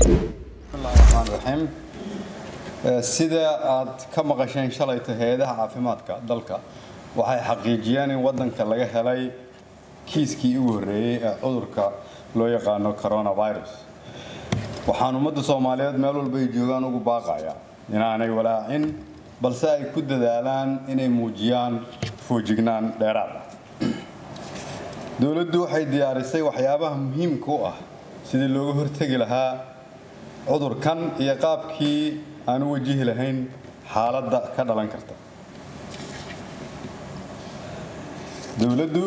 الله الرحمن الرحيم sida aad ka maqasheen shalayta hay'adaha caafimaadka dalka waxay xaqiijiyeen in wadanka laga helay kiiskii ugu horeeyay ee cudurka loo yaqaan coronavirus waxaan ummadda Soomaaliyeed meel walba ay joogaan ugu baaqaya inaanay walaacin balse ay ku dadaalaan inay muujiyaan foojignaan dheeraad ah dawladdu waxay diyaarisay waxyaabaha muhiimka ah sidii looga hortagi lahaa cudurkan iyo qaabkii aan wajihi lahayn xaaladda ka dhalan karta dawladdu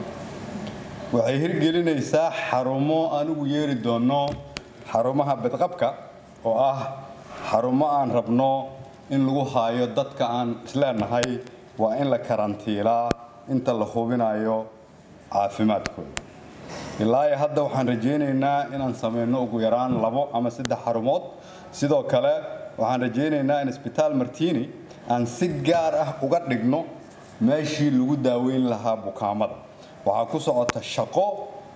waxay hirgelinaysaa xarumo aan ugu yeeri doono xarumaha badqabka oo ah xarumo aan rabno in lagu haayo dadka aan isleenahay waa in la karantiilaa inta la hubinayo caafimaadkooda ilaa hadda waxaan rajaynaynaa inaan sameeyno ugu yaraan 2 ama 3 xarumood sidoo kale waxaan rajaynaynaa in isbitaal Martini aan si gaar ah uga dhigno meeshii lagu daaweyn lahaa bukaamada waxa ku socota shaqo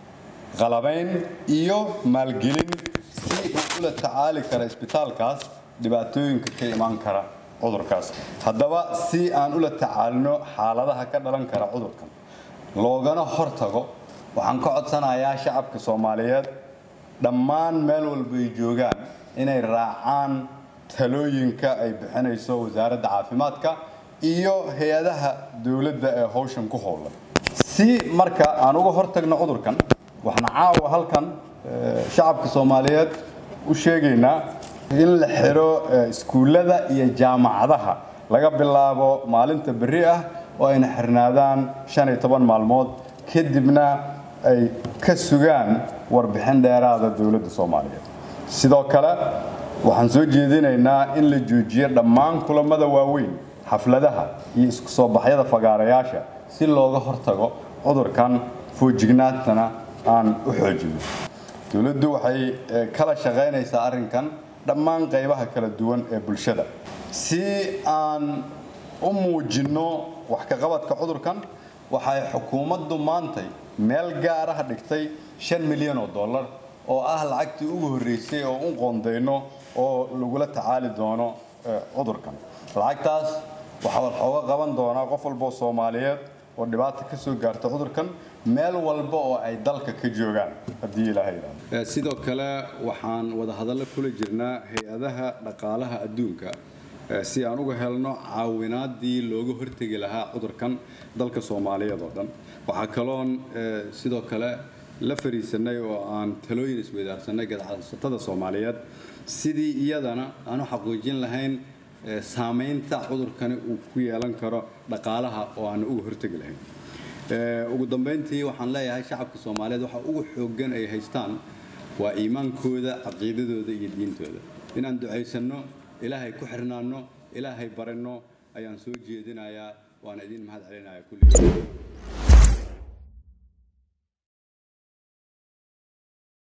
qalabayn iyo maalgelin si uu la tacaali karo isbitaalkaas dhibaatooyinka ka iman kara cudurkaas haddaba si aan ula tacaalno xaaladaha ka dhalan kara cudurkan loogana hortago waxaan ka codsanayaa shacabka Soomaaliyeed dhammaan meel walba ay joogaan inay raacaan talooyinka ay bixinayso wasaaradda caafimaadka iyo hay'adaha dawladda ee hawshan ku howlan si marka aan uga hortagno cudurkan waxaan caawa halkan shacabka Soomaaliyeed u sheegaynaa in la xiro iskuulada iyo jaamacadaha laga bilaabo maalinta berri ah oo ay xirnaadaan 15 maalmood kadibna ay ka sugaan warbixin dheeraad ah dawladda Soomaaliyeed sidoo kale waxaan soo jeedinaynaa in la joojiyo dhammaan kulamada waaweyn xafladaha iyo isku soo baxyada fagaarayaasha si looga hortago cudurkan foojignaantana aan u xoojino dawladdu waxay kala shaqeynaysaa arrinkan dhammaan qaybaha kala duwan ee bulshada si aan u muujino wax ka qabadka cudurkan waxay xukuumaddu maantay meel gaar ah dhigtay $5 milyan oo ah lacagtii ugu horeysay oo u qoondeyno oo lagu la tacaali doono cudurkan lacagtaas waxa uu qaban doonaa qof walba oo Soomaaliyeed oo dhibaato ka soo gaarta cudurkan meel walba oo ay dalka ka joogaan hadii Ilaahay yiraahdo sidoo kale waxaan wada hadallo kula jirnaa hay'adaha dhaqaalaha adduunka si aan uga helno caawinaadii looga hortagi lahaa cudurkan dalka Soomaaliyeed oo dhan waxa kaloon sidoo kale la fariisanay oo aan talooyin isweydaarsanay ganacsatada Soomaaliyeed sidii iyadana aanu xaqiijin lahayn saameynta cudurkan uu ku yeelan karo dhaqaalaha oo aan uga hortagi lahayn ugu dambeyntii waxaan leeyahay shacabka Soomaaliyeed waxa ugu xooggan ay haystaan waa iimaankooda aqoonsidooda iyo diintooda inaan duceysano ilaahay ku xirnaano ilaahay barano ayaan soo jeedinayaa waan idin mahad celinayaa kulligiin